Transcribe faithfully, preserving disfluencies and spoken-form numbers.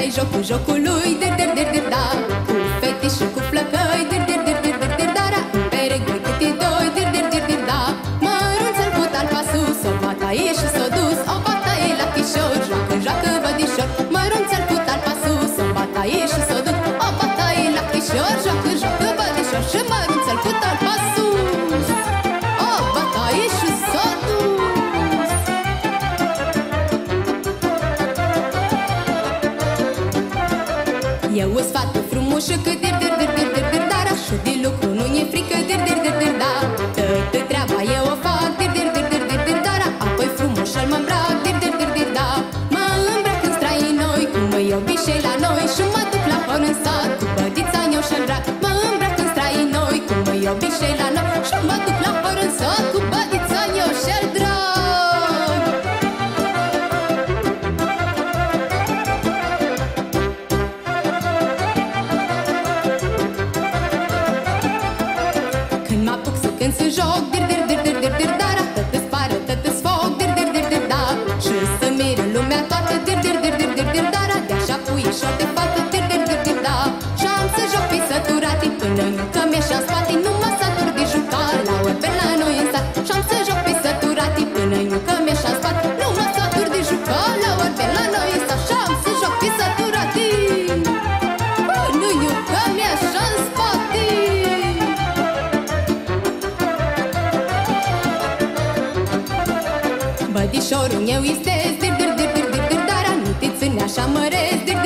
ăsta-i jocul jocului, dir, dir, dir, dir, da. Cu fetiși și cu flăcăi, dir, dir, dir, dir, dir, dir, da, da. Un peregoi cât e doi, dir, dir, dir, dir, da. Mărunțel cu talpa sus, o bataie și s-o dus, o bataie la chișor, joacă, joacă bădișor. Mărunțel cu talpa sus, o bataie și s-o dus, o bataie la chișor, joacă, joacă bădișor. Și mărunțel cu talpa sus, o bataie și s-o dus. Eu o sfată frumoșă că dir, dir, dir, dir, dir, dir, dar așa de lucru nu-i frică, dir, dir, dir, dir, da. Toată treaba eu o fac, dir, dir, dir, dir, dir, dir, dar apoi frumoșel mă îmbrac, dir, dir, dir, dir, da. Mă îmbrac în străini noi, cum mă iubișe la noi, și mă duc la hor în sat, cu bădița eu și-l drag. Mă îmbrac în străini noi, cum mă iubișe la noi, și mă duc la hor în sat, cu bădița eu și-l drag. Când se joc, dir, dir, dir, dir, dir, dir, dar atât-ți pare, atât-ți foc, dir, dir, dir, dir, da. Și să miră lumea toată, dir, dir, dir, dir, dir, dir, dar de așa puișor de fată, dir, dir, dir, dir, da. Și-am să joc pe săturati până că mi-așa în spate, nu mă satur de jucat la ori pe la noi în sat. Și-am să joc pe săturati până că mi-așa în spate, nu mă satur de jucat la ori pe la noi în sat. Și-am să joc pe săturati până că mi-așa în spate. Bădișorul meu este dir, dir, dir, dir, dir, dir, dar nu te ține așa măresc, dir,